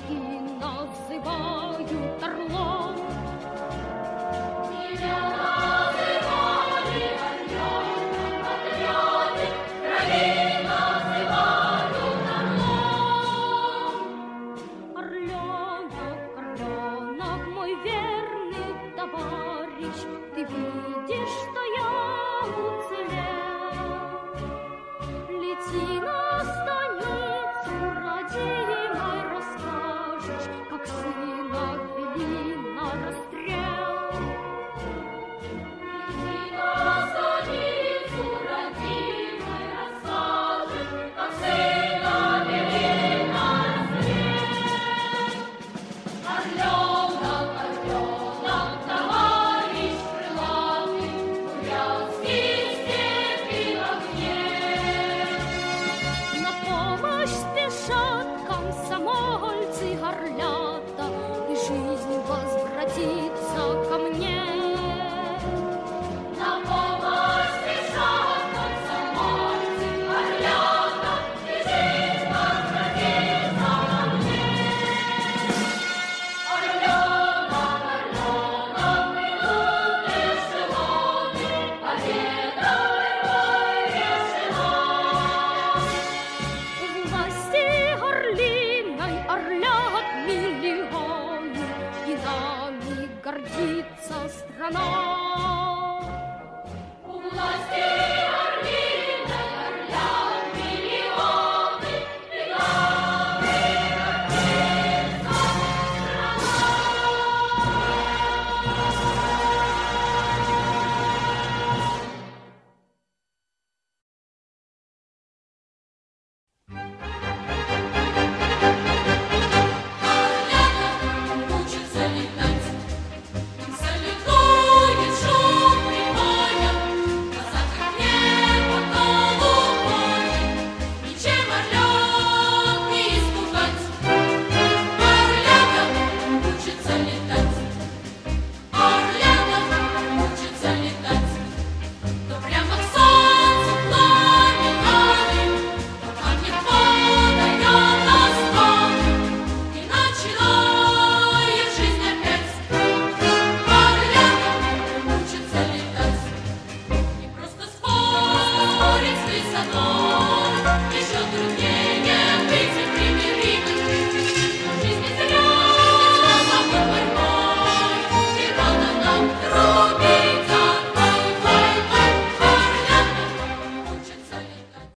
враги называют орлом. Меня называли орлёнком, патриоты, враги называют орлом. Орленок, орленок, мой верный товарищ, ты видишь, что я уцелел. Лети на станицу, родимой, расскажешь, как сына вели на расстрел. Лети на станицу, родимой, расскажешь, как сына вели на расстрел. Орленок, орленок, товарищ крылатый, бурятские степи в огне. На помощь спешат комсомольцы орлята, и жизнь возвратится ко мне. На помощь спешат комсомольцы орлята, и жизнь возвратится ко мне. Орленок, орленок, идут эшелоны, победой мой эшелон. У власти орлиной орлят миллионы, и нами гордится страна. У власти